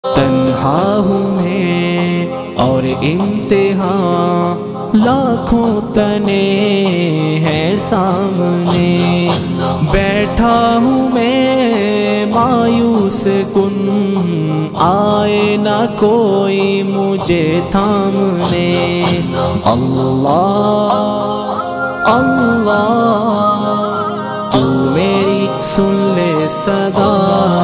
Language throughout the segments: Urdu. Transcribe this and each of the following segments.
تنہا ہوں میں اور امتحان لاکھوں تنے ہیں سامنے، بیٹھا ہوں میں مایوس کن، آئے نہ کوئی مجھے تھامنے۔ اللہ اللہ تو میری سن لے صدا،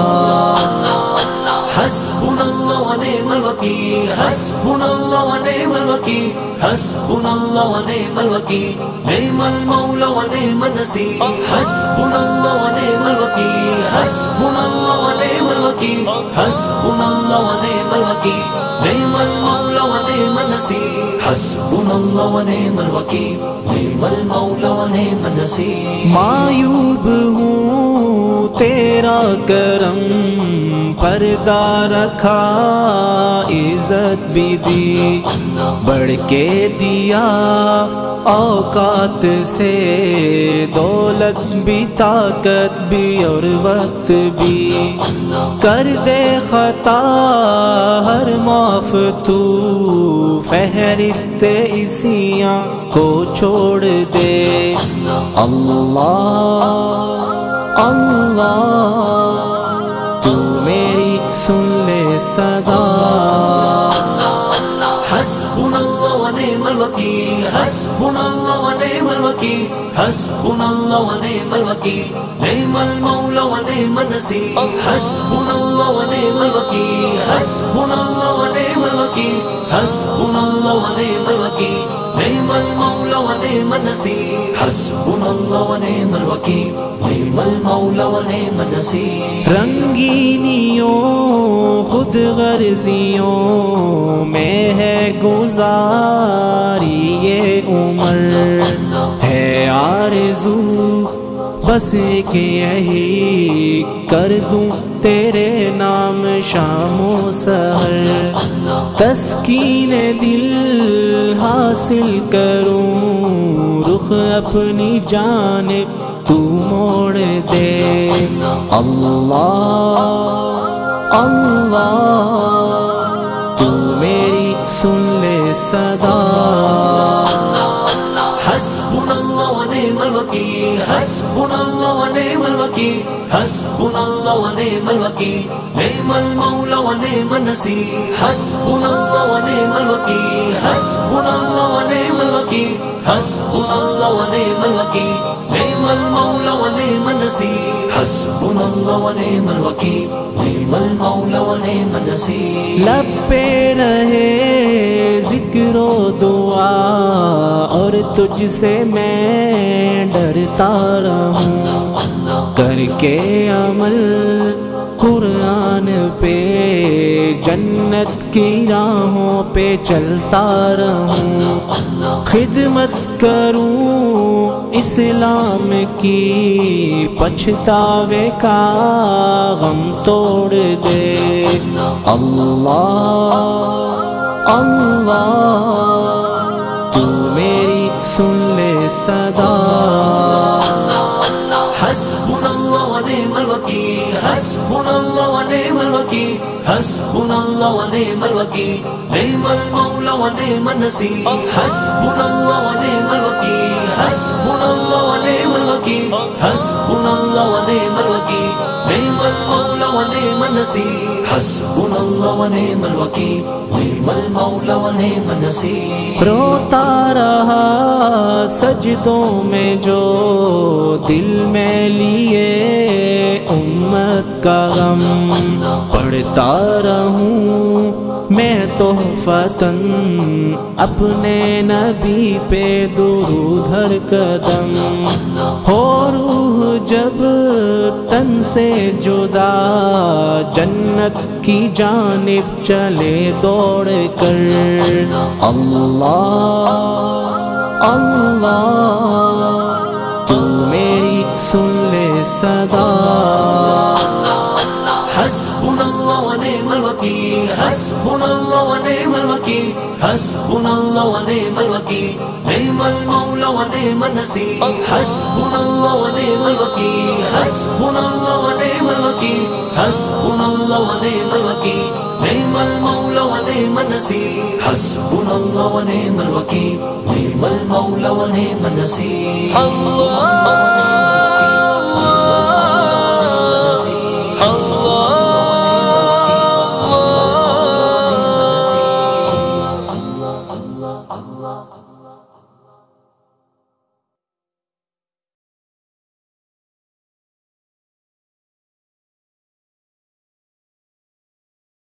حسبنا اللہ و نعم الوکیل، حسبنا اللہ و نعم الوکیل، حسبنا اللہ و نعم الوکیل، نعم المولا و نعم النصیر، حسبنا اللہ و نعم الوکیل، حسبنا اللہ و نعم الوکیل، حسبنا اللہ و نعم الوکیل، نعم المولا و نعم النصیر، حسبنا اللہ و نعم الوکیل، نعم المولا و نعم النصیر۔ معیوب ہوں تیرا کرم پردہ رکھا، عزت بھی دی بڑھ کے دیا، اوقات سے دولت بھی طاقت بھی اور وقت بھی، کر دے خطا ہر معاف تو، فہرست عصیاں کو چھوڑ دے۔ اللہ اللہ تو میری سن لے صدا، حسبنا اللہ و نعم الوکیل، حسبنا اللہ و نعم الوکیل، حسبنا اللہ و نعم الوکیل، نعم المولا و نعم النصیر، حسبنا اللہ و نعم الوکیل، حسبنا اللہ و نعم الوکیل، حسبنا اللہ و نعم الوکیل، نعم المولا و نعم النصیر، حسبنا اللہ و نعم الوکیل، نعم المولا و نعم النصیر۔ رنگینیوں خود غرضیوں میں ہے گزاری یہ عمر، ہے آرزو بس کہ یہی کر دوں تیرے نام شام و سحر، تسکین دل حاصل کروں، رخ اپنی جانب تو موڑ دے۔ اللہ اللہ تو میری سن لے صدا، حسبنا اللہ و نعم الوکیل، حسبنا اللہ و نعم الوکیل، حسبنا اللہ و نعم الوکیل، نعم المولا و نعم النصیر، حسبنا اللہ و نعم الوکیل، حسبنا اللہ و نعم الوکیل، حسبنا اللہ و نعم الوکیل، نعم المولا و نعم النصیر، حسبنا اللہ و نعم الوکیل، نعم المولا و نعم النصیر۔ لب پہ رہے ذکر و دعا اور تجھ سے میں ڈرتا رہوں، کر کے عمل قرآن پہ جنت کی راہوں پہ چلتا رہوں، خدمت کروں اسلام کی، پچھتاوے کا غم توڑ دے۔ اللہ اللہ تو میری سن لے صدا، حسبنا اللہ و نعم الوکیل، حسبنا اللہ و نعم الوکیل، حسبنا اللہ و نعم الوکیل، نعم المولا و نعم النصیر، حسبنا اللہ و نعم الوکیل، حسبنا اللہ و نعم الوکیل، حسبنا اللہ و نعم الوکیل، نعم المولا و نعم النصیر، حسبنا اللہ و نعم الوکیل، نعم المولا و نعم النصیر۔ روتا رہا سجدوں میں جو دل میں لیے امت کا غم، پڑھتا رہوں میں تحفتاً اپنے نبی پہ درود ہر قدم، ہو روح جب تن سے جدا جنت کی جانب چلے دوڑ کر۔ اللہ اللہ تو میری سن لے صدا، حسبنا اللہ و نعم الوکیل، الوكيل حسبنا الله ونعم الوكيل حسبنا الله ونعم الوكيل نعم المولى ونعم النصير حسبنا الله ونعم الوكيل حسبنا الله ونعم الوكيل حسبنا الله ونعم الوكيل نعم المولى ونعم النصير حسبنا الله ونعم الوكيل نعم المولى ونعم النصير.